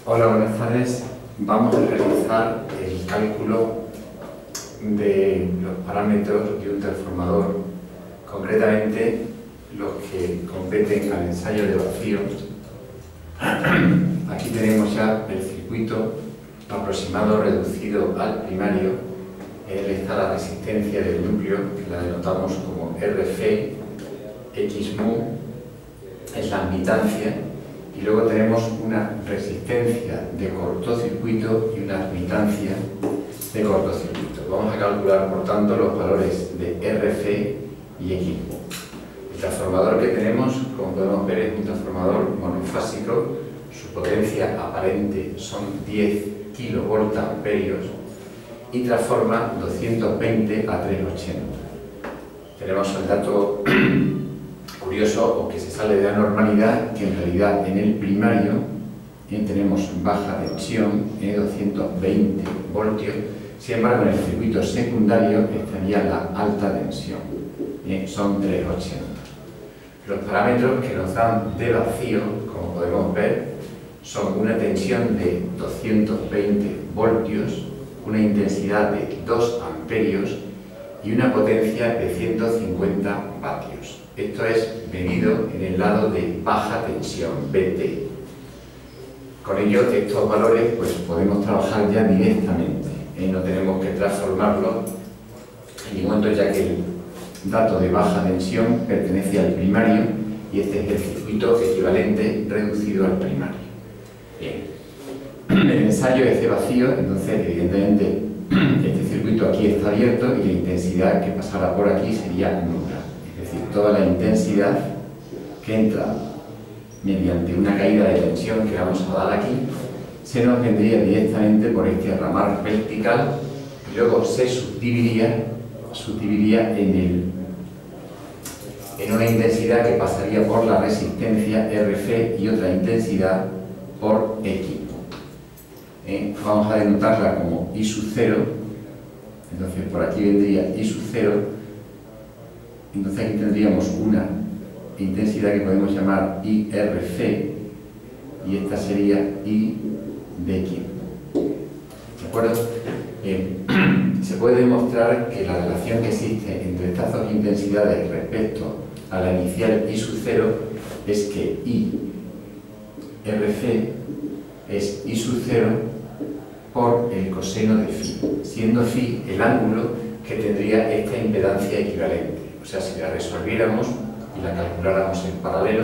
Hola, buenas tardes. Vamos a realizar el cálculo de los parámetros de un transformador, concretamente los que competen al ensayo de vacío. Aquí tenemos ya el circuito aproximado reducido al primario. En él está la resistencia del núcleo, que la denotamos como RC, X mu es la admitancia, y luego tenemos una resistencia de cortocircuito y una admitancia de cortocircuito. Vamos a calcular, por tanto, los valores de RC y X mu. El transformador que tenemos, como podemos ver, es un transformador monofásico. Su potencia aparente son 10 kilovoltamperios y transforma 220 a 380. Tenemos el dato curioso, o que se sale de la normalidad, que en realidad en el primario tenemos baja tensión, 220 voltios. Sin embargo, en el circuito secundario estaría la alta tensión, son 380. Los parámetros que nos dan de vacío, como podemos ver, son una tensión de 220 voltios, una intensidad de 2 amperios y una potencia de 150 vatios. Esto es medido en el lado de baja tensión, BT. Con ello, estos valores pues podemos trabajar ya directamente, no tenemos que transformarlos en ningún momento, ya que el dato de baja tensión pertenece al primario y este es el circuito equivalente reducido al primario. Bien. El ensayo es de vacío, entonces evidentemente este circuito aquí está abierto y la intensidad que pasara por aquí sería nula. Es decir, toda la intensidad que entra mediante una caída de tensión que vamos a dar aquí se nos vendría directamente por este ramal vertical y luego se subdividiría en una intensidad que pasaría por la resistencia RC y otra intensidad por X. Vamos a denotarla como I sub 0, entonces por aquí vendría I sub 0, entonces aquí tendríamos una intensidad que podemos llamar IRC y esta sería I de X. ¿De acuerdo? Se puede demostrar que la relación que existe entre estas dos intensidades respecto a la inicial I sub 0 es que IRC es I sub 0 por el coseno de phi, siendo phi el ángulo que tendría esta impedancia equivalente. O sea, si la resolviéramos y la calculáramos en paralelo,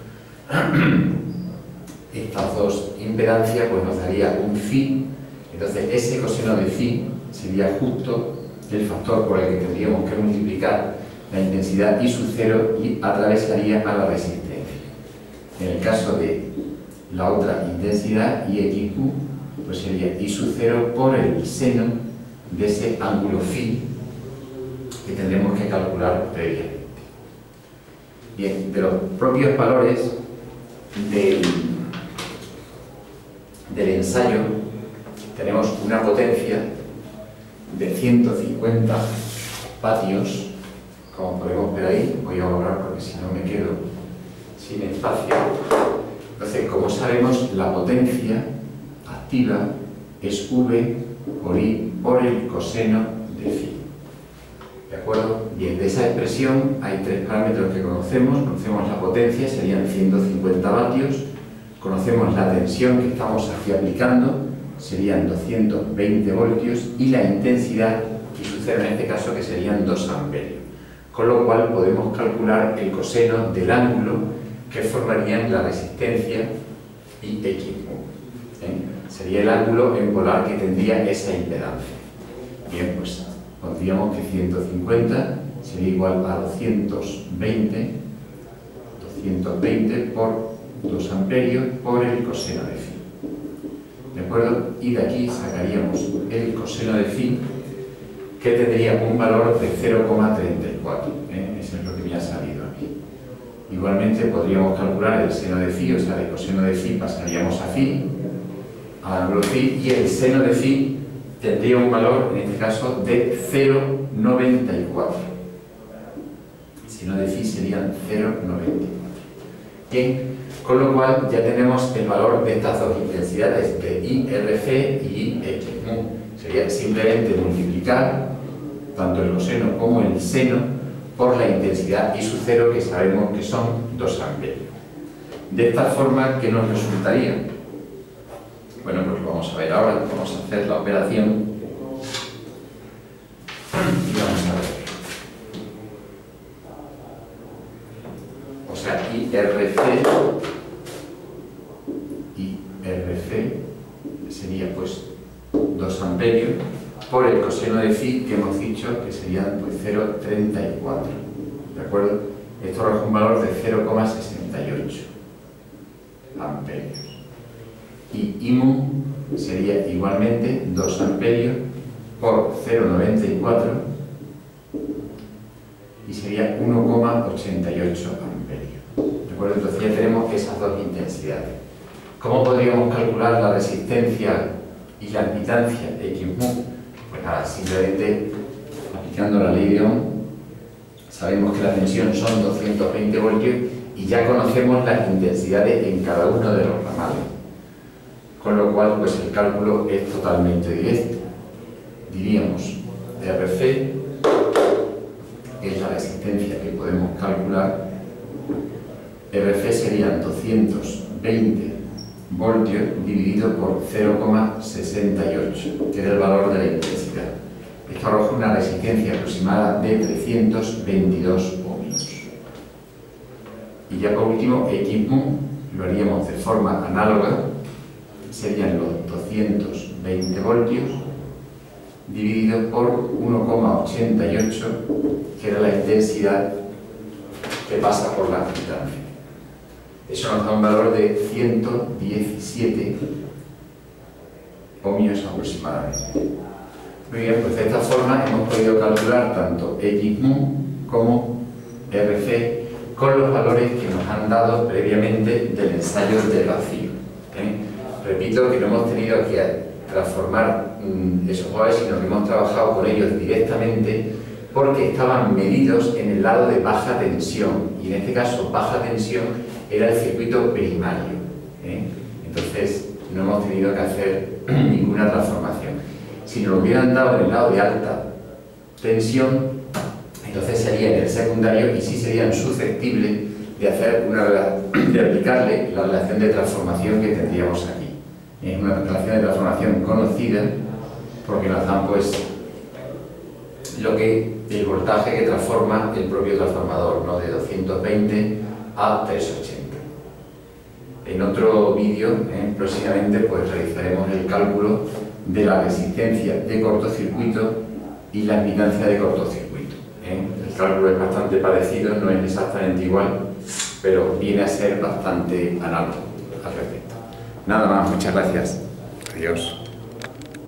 estas dos impedancias pues nos daría un phi. Entonces ese coseno de phi sería justo el factor por el que tendríamos que multiplicar la intensidad I sub 0 y atravesaría a la resistencia. En el caso de la otra intensidad, IXU, pues sería I sub 0 por el seno de ese ángulo phi que tendremos que calcular previamente. Bien, de los propios valores del ensayo tenemos una potencia de 150 vatios, como podemos ver ahí. Voy a borrar porque si no me quedo sin espacio. Entonces, como sabemos, la potencia activa es V por I por el coseno de phi. ¿De acuerdo? Bien, de esa expresión hay tres parámetros que conocemos. Conocemos la potencia, serían 150 vatios. Conocemos la tensión que estamos aquí aplicando, serían 220 voltios. Y la intensidad, que sucede en este caso, que serían 2 amperios. Con lo cual podemos calcular el coseno del ángulo que formarían la resistencia y X mu. Sería el ángulo en polar que tendría esa impedancia. Bien, pues pondríamos que 150 sería igual a 220 por 2 amperios por el coseno de phi. ¿De acuerdo? Y de aquí sacaríamos el coseno de phi, que tendría un valor de 0,34. Eso es lo que me ha salido aquí. Igualmente podríamos calcular el seno de phi, o sea, del coseno de phi pasaríamos a phi, al ángulo phi, y el seno de phi tendría un valor, en este caso, de 0,94. El seno de phi serían 0,94. Bien, Con lo cual ya tenemos el valor de estas dos intensidades, de IRF y IXmu. Sería simplemente multiplicar tanto el coseno como el seno por la intensidad I sub 0, que sabemos que son 2 amperios. De esta forma, ¿qué nos resultaría? Bueno, pues lo vamos a ver ahora. Vamos a hacer la operación y vamos a ver. O sea, IRF sería pues 2 amperios por el coseno de phi, que hemos dicho que serían pues 0,34. ¿De acuerdo? Esto arroja un valor de 0,68 amperios. Y IMU sería igualmente 2 amperios por 0,94 y sería 1,88 amperios. ¿De acuerdo? Entonces ya tenemos esas dos intensidades. ¿Cómo podríamos calcular la resistencia y la admitancia Xmu? Pues nada, simplemente aplicando la ley de Ohm, sabemos que la tensión son 220 voltios y ya conocemos las intensidades en cada uno de los ramales. Con lo cual, pues el cálculo es totalmente directo. Diríamos RF es la resistencia que podemos calcular. RF serían 220 voltios dividido por 0,68, que es el valor de la intensidad. Esto arroja una resistencia aproximada de 322 ohmios. Y ya por último, Xmu lo haríamos de forma análoga, serían los 220 voltios dividido por 1,88, que era la intensidad que pasa por la admitancia. Eso nos da un valor de 117 ohmios aproximadamente. Muy bien, pues de esta forma hemos podido calcular tanto Xmu como RF con los valores que nos han dado previamente del ensayo del vacío. Repito que no hemos tenido que transformar esos valores, sino que hemos trabajado con ellos directamente porque estaban medidos en el lado de baja tensión, y en este caso baja tensión era el circuito primario. Entonces no hemos tenido que hacer ninguna transformación. Si nos lo hubieran dado en el lado de alta tensión, entonces sería en el secundario y sí serían susceptibles de aplicarle la relación de transformación que tendríamos aquí. Es una relación de transformación conocida porque nos dan pues el voltaje que transforma el propio transformador, ¿no? De 220 a 380. En otro vídeo, próximamente, pues realizaremos el cálculo de la resistencia de cortocircuito y la admitancia de cortocircuito. El cálculo es bastante parecido, no es exactamente igual, pero viene a ser bastante análogo al respecto. Nada más, muchas gracias. Adiós.